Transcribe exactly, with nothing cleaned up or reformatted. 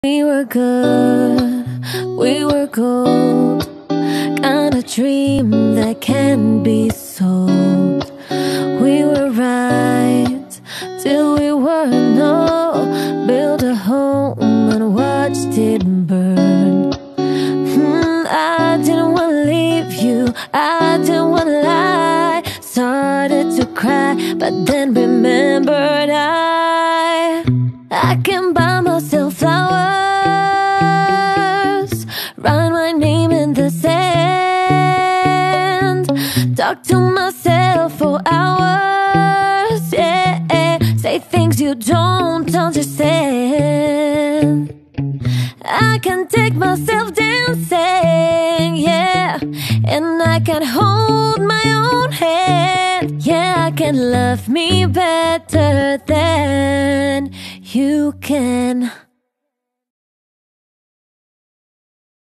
We were good, we were gold, kind of dream that can be sold. We were right till we were no, built a home and watched it burn. hmm, I didn't want to leave you, I didn't want to lie. Started to cry, but then remembered I I can buy myself flowers, write my name in the sand, talk to myself for hours, yeah, say things you don't understand. I can take myself dancing, yeah, and I can hold my own hand, yeah, I can love me better than you can.